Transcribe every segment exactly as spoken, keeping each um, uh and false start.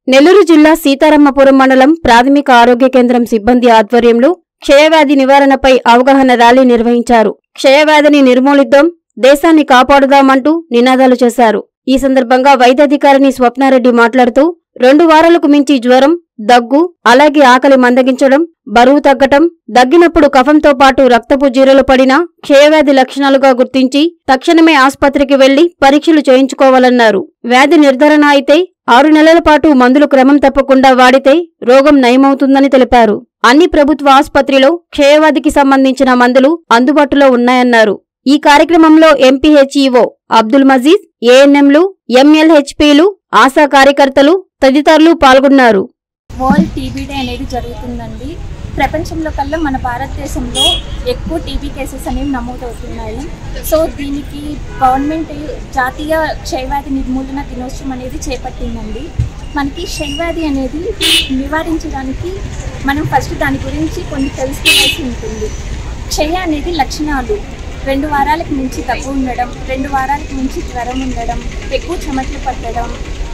నెల్లూరు జిల్లా సీతారామపురం మండలం ప్రాథమిక ఆరోగ్య కేంద్రం సిబ్బంది ఆధ్వర్యంలో క్షయవ్యాధి నివారణపై అవగాహన ర్యాలీ నిర్వహించారు. క్షయవ్యాధిని నిర్మూలిద్దాం, దేశాన్ని కాపాడుదామంటూ నినాదాలు చేశారు. ఈ సందర్భంగా వైద్యాధికారిని స్వప్నారెడ్డి మాట్లాడుతూ రెండు వారాలకు మించి జ్వరం, దగ్గు, అలాగే ఆకలి మందగించడం, బరువు తగ్గటం, దగ్గినప్పుడు కఫంతో పాటు రక్తపు జీరలు పడినా క్షయవ్యాధి లక్షణాలుగా గుర్తించి తక్షణమే ఆస్పత్రికి వెళ్లి పరీక్షలు చేయించుకోవాలన్నారు. వ్యాధి నిర్ధారణ అయితే ఆరు నెలల పాటు మందులు క్రమం తప్పకుండా వాడితే రోగం నయమవుతుందని తెలిపారు. అన్ని ప్రభుత్వ ఆస్పత్రిలో క్షయవ్యాధికి సంబంధించిన మందులు అందుబాటులో ఉన్నాయన్నారు. ఈ కార్యక్రమంలో ఎంపీహెచ్ఈఓ అబ్దుల్ మజీద్, ఏఎన్ఎంలు, ఎంఎల్హెచ్పీలు, ఆశా కార్యకర్తలు తదితరులు పాల్గొన్నారు. వరల్డ్ టీబీ డే అనేది జరుగుతుందండి. ప్రపంచంలో కల్లా మన భారతదేశంలో ఎక్కువ టీబీ కేసెస్ అనేవి నమోదవుతున్నాయి. సో దీనికి గవర్నమెంట్ జాతీయ క్షయవ్యాధి నిర్మూలన దినోత్సవం అనేది చేపట్టిందండి. మనకి క్షయవ్యాధి అనేది నివారించడానికి మనం ఫస్ట్ దాని గురించి కొన్ని తెలుసుకోవాల్సి ఉంటుంది. క్షయ అనేది లక్షణాలు రెండు వారాలకు మించి దగ్గు ఉండడం, రెండు వారాలకు మించి జ్వరం ఉండడం, ఎక్కువ చెమటలు పట్టడం,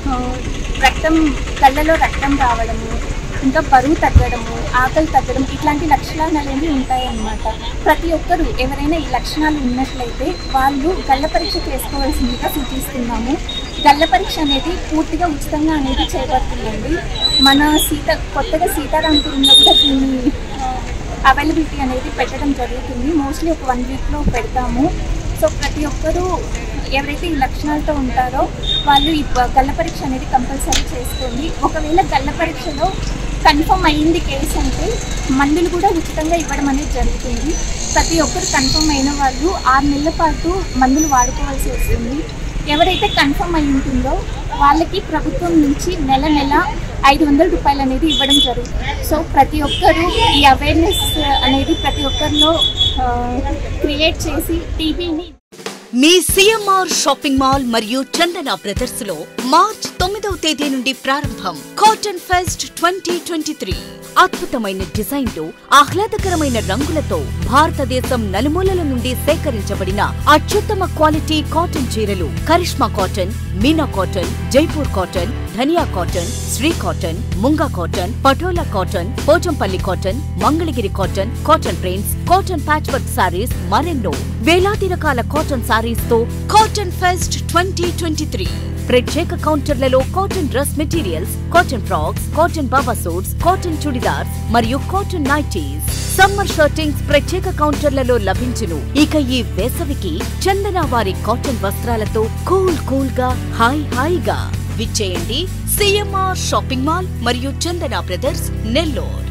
రక్తం కళ్ళలో రక్తం రావడము, ఇంకా బరువు తగ్గడము, ఆకలి తగ్గడం, ఇట్లాంటి లక్షణాలు అనేవి ఉంటాయన్నమాట. ప్రతి ఒక్కరు ఎవరైనా ఈ లక్షణాలు ఉన్నట్లయితే వాళ్ళు గల్ల పరీక్ష చేసుకోవాల్సిందిగా సూచిస్తున్నాము. గల్ల పరీక్ష అనేది పూర్తిగా ఉచితంగా అనేది చేయబడుతుందండి. మన సీత కొత్తగా సీతారామపురంలో కూడా దీన్ని అవైలబిలిటీ అనేది పెట్టడం జరుగుతుంది. మోస్ట్లీ ఒక వన్ వీక్లో పెడతాము. సో ప్రతి ఒక్కరూ ఎవరైతే ఈ లక్షణాలతో ఉంటారో వాళ్ళు ఈ గల్ల పరీక్ష అనేది కంపల్సరీ చేసుకోండి. ఒకవేళ గల్ల పరీక్షలో కన్ఫర్మ్ అయ్యింది కేసు అంటే మందులు కూడా ఉచితంగా ఇవ్వడం అనేది జరుగుతుంది. ప్రతి ఒక్కరు కన్ఫర్మ్ అయిన వాళ్ళు ఆరు నెలల పాటు మందులు వాడుకోవాల్సి వస్తుంది. ఎవరైతే కన్ఫర్మ్ అయి ఉంటుందో వాళ్ళకి ప్రభుత్వం నుంచి నెల నెల ఐదు వందల రూపాయలు అనేది ఇవ్వడం జరుగుతుంది. సో ప్రతి ఒక్కరూ ఈ అవేర్నెస్ అనేది ప్రతి ఒక్కరిలో క్రియేట్ చేసి టీబీని మీ సిఎంఆర్ షాపింగ్ మాల్ మరియు చందన బ్రదర్స్ లో మార్చ్ తొమ్మిదవ తేదీ నుండి ప్రారంభం cotton fest twenty twenty three. అద్భుతమైన డిజైన్లు, ఆహ్లాదకరమైన రంగులతో భారతదేశం నలుమూలల నుండి సేకరించబడిన అత్యుత్తమ క్వాలిటీ కాటన్ చీరలు Karishma cotton, Meena cotton, Jaipur cotton, Dhaniya cotton, Sri cotton, Munga cotton, Patola cotton, Pochampally cotton, Mangalagiri cotton, cotton prints, cotton patch work saris, మరెన్నో వేలాది రకాల కాటన్ సారీస్ తో cotton fest twenty twenty three. ప్రత్యేక కౌంటర్లలో cotton dress materials, cotton frocks, cotton baba suits, cotton churidars మరియు కాటన్ నైటీస్, సమ్మర్ షర్టింగ్స్ ప్రత్యేక కౌంటర్లలో లభించును. ఇక ఈ వేసవికి చందన వారి కాటన్ వస్త్రాలతో కూల్ కూల్ గా హాయ్ హాయిగా విచ్చేయండి సిఎంఆర్ షాపింగ్ మాల్ మరియు చందన బ్రదర్స్, నెల్లూరు.